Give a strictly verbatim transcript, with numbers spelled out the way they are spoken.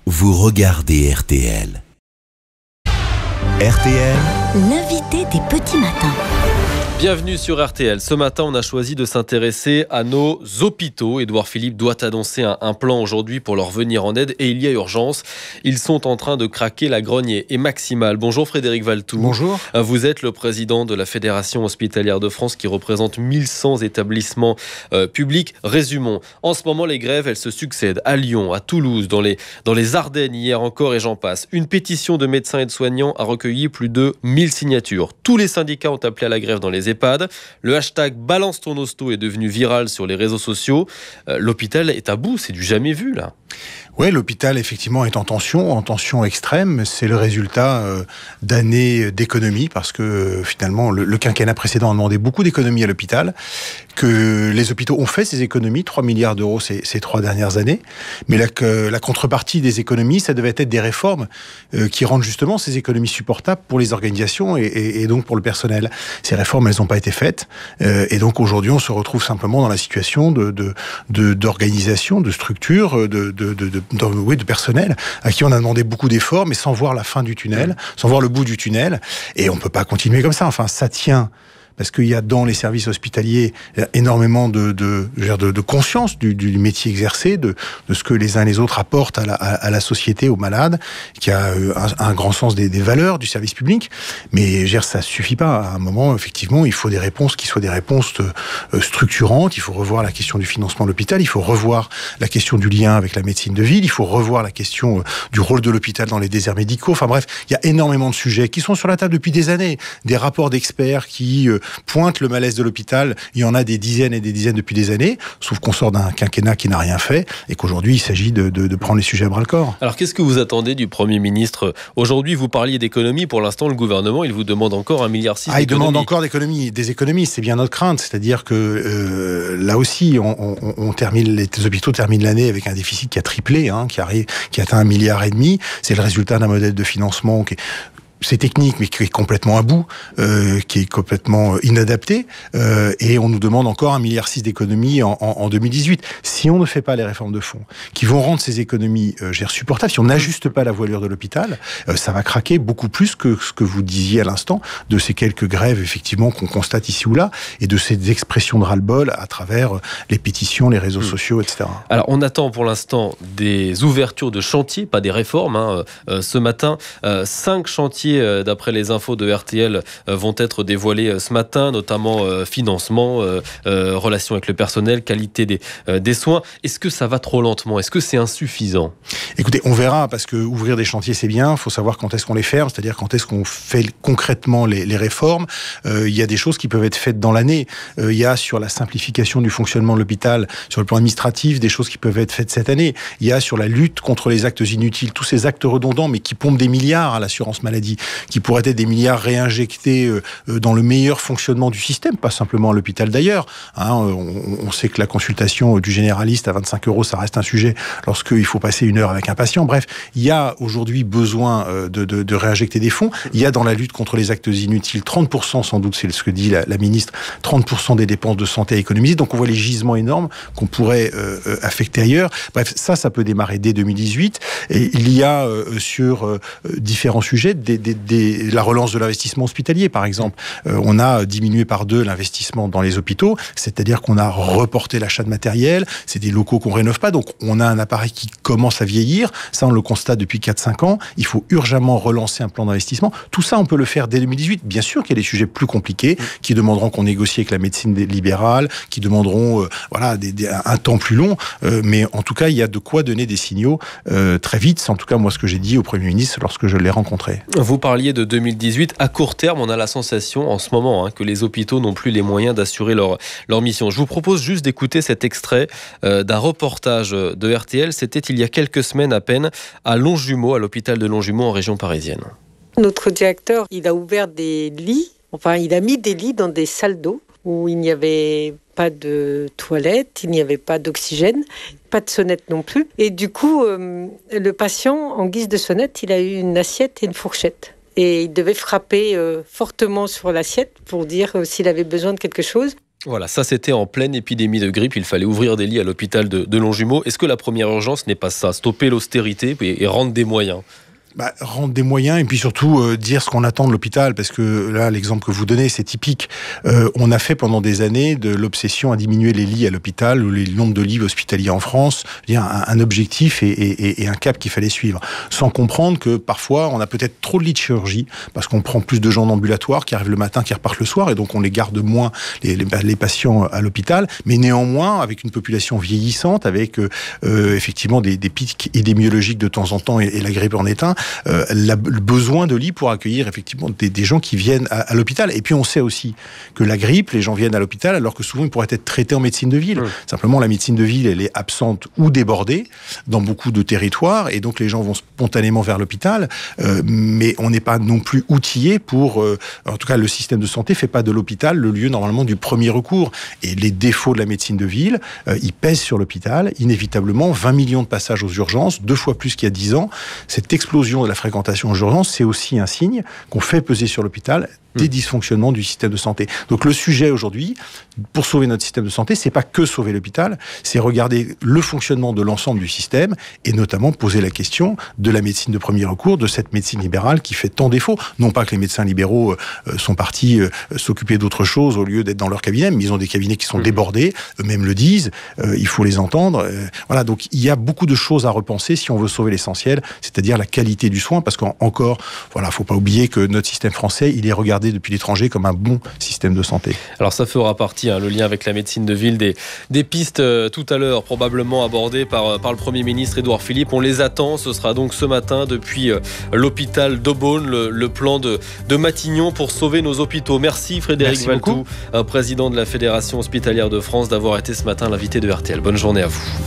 Vous regardez R T L. R T L, l'invité des petits matins. Bienvenue sur R T L. Ce matin, on a choisi de s'intéresser à nos hôpitaux. Édouard Philippe doit annoncer un, un plan aujourd'hui pour leur venir en aide et il y a urgence. Ils sont en train de craquer, la grogne est maximale. Bonjour Frédéric Valtou. Bonjour. Vous êtes le président de la Fédération hospitalière de France qui représente mille cent établissements euh, publics. Résumons. En ce moment, les grèves, elles se succèdent à Lyon, à Toulouse, dans les, dans les Ardennes hier encore et j'en passe. Une pétition de médecins et de soignants a recueilli plus de mille signatures. Tous les syndicats ont appelé à la grève dans les EHPAD. Le hashtag Balance ton hosto est devenu viral sur les réseaux sociaux. Euh, l'hôpital est à bout, c'est du jamais vu là. Oui, l'hôpital effectivement est en tension, en tension extrême. C'est le résultat euh, d'années d'économies parce que euh, finalement le, le quinquennat précédent a demandé beaucoup d'économies à l'hôpital, que les hôpitaux ont fait ces économies, trois milliards d'euros ces, ces trois dernières années. Mais la, que, la contrepartie des économies, ça devait être des réformes euh, qui rendent justement ces économies supportables pour les organisations et, et, et donc pour le personnel. Ces réformes, elles n'ont pas été faites euh, et donc aujourd'hui on se retrouve simplement dans la situation de, de, de, d'organisation, de structure, de, de, de, de De, oui, de personnel à qui on a demandé beaucoup d'efforts mais sans voir la fin du tunnel, sans voir le bout du tunnel, et on peut pas continuer comme ça. Enfin, ça tient parce qu'il y a dans les services hospitaliers énormément de, de, de, de conscience du, du métier exercé, de, de ce que les uns et les autres apportent à la, à la société, aux malades, qui a un, un grand sens des, des valeurs du service public. Mais je veux dire, ça suffit pas. À un moment, effectivement, il faut des réponses qui soient des réponses structurantes. Il faut revoir la question du financement de l'hôpital. Il faut revoir la question du lien avec la médecine de ville. Il faut revoir la question du rôle de l'hôpital dans les déserts médicaux. Enfin bref, il y a énormément de sujets qui sont sur la table depuis des années. Des rapports d'experts qui pointe le malaise de l'hôpital, il y en a des dizaines et des dizaines depuis des années, sauf qu'on sort d'un quinquennat qui n'a rien fait et qu'aujourd'hui il s'agit de, de, de prendre les sujets à bras-le-corps. Alors qu'est-ce que vous attendez du Premier ministre ? Aujourd'hui vous parliez d'économie, pour l'instant le gouvernement il vous demande encore un milliard six. Ah, il demande encore d'économie, des économies, c'est bien notre crainte, c'est-à-dire que euh, là aussi on, on, on termine, les hôpitaux terminent l'année avec un déficit qui a triplé, hein, qui, arrive, qui atteint un milliard et demi, c'est le résultat d'un modèle de financement qui est c'est technique, mais qui est complètement à bout, euh, qui est complètement inadapté, euh, et on nous demande encore un milliard six d'économies en, en, en deux mille dix-huit. Si on ne fait pas les réformes de fond, qui vont rendre ces économies euh, supportables, si on n'ajuste pas la voilure de l'hôpital, euh, ça va craquer beaucoup plus que ce que vous disiez à l'instant, de ces quelques grèves, effectivement, qu'on constate ici ou là, et de ces expressions de ras-le-bol à travers les pétitions, les réseaux mmh. sociaux, et cetera. Alors, on attend pour l'instant des ouvertures de chantiers, pas des réformes. Hein. Euh, ce matin, euh, cinq chantiers d'après les infos de R T L, vont être dévoilés ce matin, notamment financement, relations avec le personnel, qualité des, des soins. Est-ce que ça va trop lentement ? Est-ce que c'est insuffisant ? Écoutez, on verra, parce que ouvrir des chantiers, c'est bien. Il faut savoir quand est-ce qu'on les ferme, c'est-à-dire quand est-ce qu'on fait concrètement les, les réformes. Euh, il y a des choses qui peuvent être faites dans l'année. Euh, il y a sur la simplification du fonctionnement de l'hôpital, sur le plan administratif, des choses qui peuvent être faites cette année. Il y a sur la lutte contre les actes inutiles, tous ces actes redondants, mais qui pompent des milliards à l'assurance maladie, qui pourraient être des milliards réinjectés dans le meilleur fonctionnement du système, pas simplement à l'hôpital d'ailleurs. Hein, on, on sait que la consultation du généraliste à vingt-cinq euros, ça reste un sujet lorsqu'il faut passer une heure avec un patient. Bref, il y a aujourd'hui besoin de, de, de réinjecter des fonds. Il y a dans la lutte contre les actes inutiles, trente pour cent sans doute, c'est ce que dit la, la ministre, trente pour cent des dépenses de santé à économiser. Donc on voit les gisements énormes qu'on pourrait euh, affecter ailleurs. Bref, ça, ça peut démarrer dès deux mille dix-huit. Et il y a euh, sur euh, différents sujets des, des, des la relance de l'investissement hospitalier, par exemple. Euh, on a diminué par deux l'investissement dans les hôpitaux, c'est-à-dire qu'on a reporté l'achat de matériel, c'est des locaux qu'on rénove pas, donc on a un appareil qui commence à vieillir, ça on le constate depuis quatre cinq ans, il faut urgemment relancer un plan d'investissement. Tout ça, on peut le faire dès deux mille dix-huit. Bien sûr qu'il y a des sujets plus compliqués, qui demanderont qu'on négocie avec la médecine libérale, qui demanderont euh, voilà, des, des, un temps plus long, euh, mais en tout cas, il y a de quoi donner des signaux euh, très vite. C'est en tout cas moi ce que j'ai dit au Premier ministre lorsque je l'ai rencontré. Vous parliez de deux mille dix-huit. À court terme, on a la sensation en ce moment hein, que les hôpitaux n'ont plus les moyens d'assurer leur, leur mission. Je vous propose juste d'écouter cet extrait euh, d'un reportage de R T L. C'était il y a quelques semaines à peine à Longjumeau, à l'hôpital de Longjumeau en région parisienne. Notre directeur, il a ouvert des lits, enfin il a mis des lits dans des salles d'eau où il n'y avait pas de toilette, il n'y avait pas d'oxygène, pas de sonnette non plus. Et du coup, euh, le patient, en guise de sonnette, il a eu une assiette et une fourchette. Et il devait frapper euh, fortement sur l'assiette pour dire euh, s'il avait besoin de quelque chose. Voilà, ça c'était en pleine épidémie de grippe, il fallait ouvrir des lits à l'hôpital de, de Longjumeau. Est-ce que la première urgence n'est pas ça, stopper l'austérité et, et rendre des moyens ? Bah, rendre des moyens et puis surtout euh, dire ce qu'on attend de l'hôpital, parce que là l'exemple que vous donnez c'est typique. Euh, on a fait pendant des années de l'obsession à diminuer les lits à l'hôpital ou le nombre de lits hospitaliers en France, un, un objectif et, et, et un cap qu'il fallait suivre, sans comprendre que parfois on a peut-être trop de lits de chirurgie parce qu'on prend plus de gens en ambulatoire qui arrivent le matin, qui repartent le soir, et donc on les garde moins les, les, les patients à l'hôpital, mais néanmoins avec une population vieillissante, avec euh, effectivement des, des pics épidémiologiques de temps en temps, et, et la grippe en est un. Euh, la, le besoin de lits pour accueillir effectivement des, des gens qui viennent à, à l'hôpital. Et puis on sait aussi que la grippe, les gens viennent à l'hôpital alors que souvent ils pourraient être traités en médecine de ville. Mmh. Simplement la médecine de ville, elle est absente ou débordée dans beaucoup de territoires, et donc les gens vont spontanément vers l'hôpital, euh, mais on n'est pas non plus outillé pour, euh, en tout cas le système de santé fait pas de l'hôpital le lieu normalement du premier recours, et les défauts de la médecine de ville, euh, ils pèsent sur l'hôpital, inévitablement. Vingt millions de passages aux urgences, deux fois plus qu'il y a dix ans. Cette explosion de la fréquentation aux urgences, c'est aussi un signe qu'on fait peser sur l'hôpital des dysfonctionnements du système de santé. Donc le sujet aujourd'hui, pour sauver notre système de santé, c'est pas que sauver l'hôpital, c'est regarder le fonctionnement de l'ensemble du système, et notamment poser la question de la médecine de premier recours, de cette médecine libérale qui fait tant défaut. Non pas que les médecins libéraux euh, sont partis euh, s'occuper d'autre chose au lieu d'être dans leur cabinet, mais ils ont des cabinets qui sont mmh. débordés, eux-mêmes le disent, euh, il faut les entendre. Euh, voilà, donc il y a beaucoup de choses à repenser si on veut sauver l'essentiel, c'est-à-dire la qualité du soin, parce qu'encore, voilà, faut pas oublier que notre système français, il est regardé depuis l'étranger comme un bon système de santé. Alors ça fera partie, hein, le lien avec la médecine de ville, des, des pistes euh, tout à l'heure probablement abordées par, par le Premier ministre Édouard Philippe. On les attend, ce sera donc ce matin depuis euh, l'hôpital d'Aubonne, le, le plan de, de Matignon pour sauver nos hôpitaux. Merci Frédéric Valtou, président de la Fédération hospitalière de France, d'avoir été ce matin l'invité de R T L. Bonne journée à vous.